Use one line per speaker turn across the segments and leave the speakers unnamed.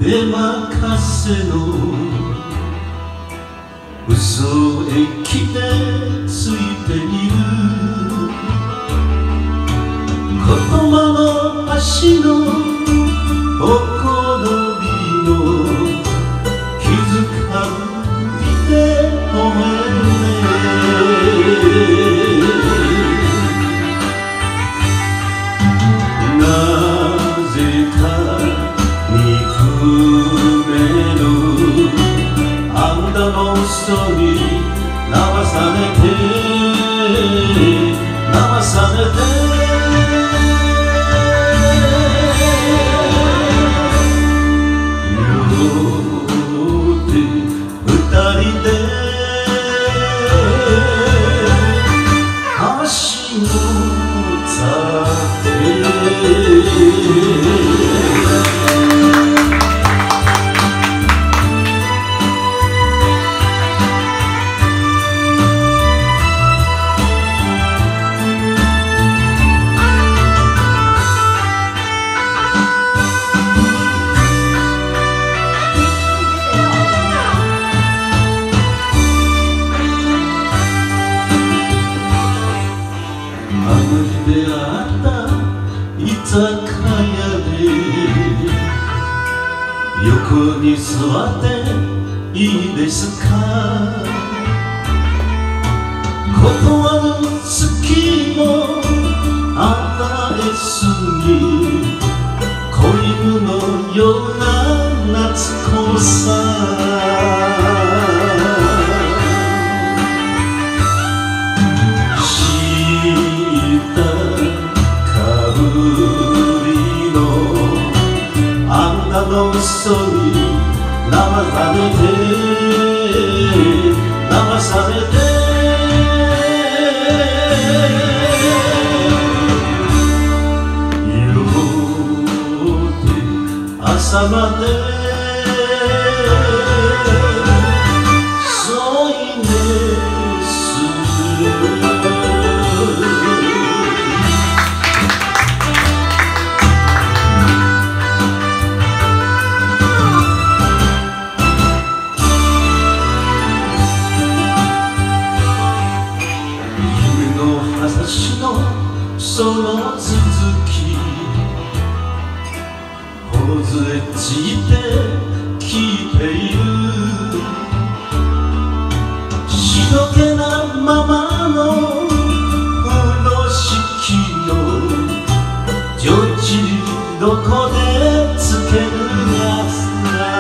目任せの嘘駅でついている言葉の足のほころびの気づかいてごめんねなぜか憎めるあんたの嘘に騙されて騙されて出会った居酒屋で横に座っていいですか断る隙も与えずに子犬のような懐っこさ嘘に騙されて騙されて夜で朝まで添い寝するその続き頬杖ついて聞いているしどけなままの風呂敷を女子どこでつけるやつ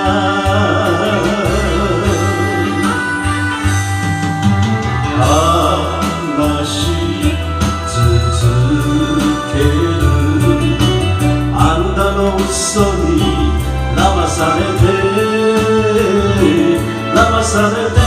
嘘に騙されて騙されて